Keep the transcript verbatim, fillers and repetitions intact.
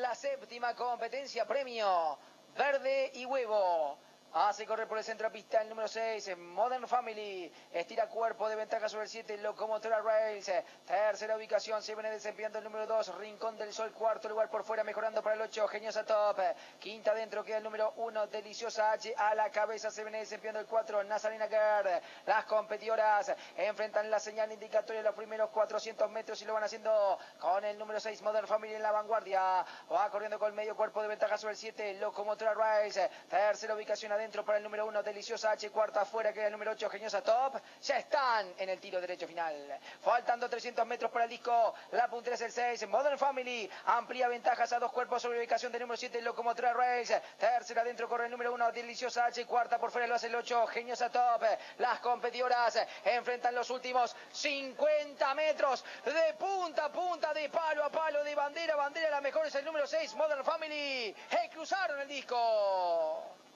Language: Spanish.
la séptima competencia, premio verde y huevo. Hace correr por el centro de pista el número seis, Modern Family. Estira cuerpo de ventaja sobre el siete, Locomotora Rails. Tercera ubicación, se viene desempeñando el número dos, Rincón del Sol. Cuarto lugar por fuera, mejorando para el ocho, Geniosa Top. Quinta adentro queda el número uno, Deliciosa H. A la cabeza se viene desempeñando el cuatro, Nazarena Girl. Las competidoras enfrentan la señal indicatoria en los primeros cuatrocientos metros y lo van haciendo con el número seis, Modern Family en la vanguardia. Va corriendo con medio cuerpo de ventaja sobre el siete, Locomotora Rails. Tercera ubicación adentro para el número uno, Deliciosa H. Cuarta afuera queda el número ocho, Geniosa Top. Ya están en el tiro derecho final. Faltando trescientos metros para el disco. La puntera es el seis, Modern Family. Amplía ventajas a dos cuerpos sobre la ubicación del número siete, Locomotora Rails. Tercera adentro corre el número uno, Deliciosa H. Cuarta por fuera lo hace el ocho, Geniosa Top. Las competidoras enfrentan los últimos cincuenta metros de punta a punta, de palo a palo, de bandera a bandera. La mejor es el número seis, Modern Family. ¡Hey, cruzaron el disco!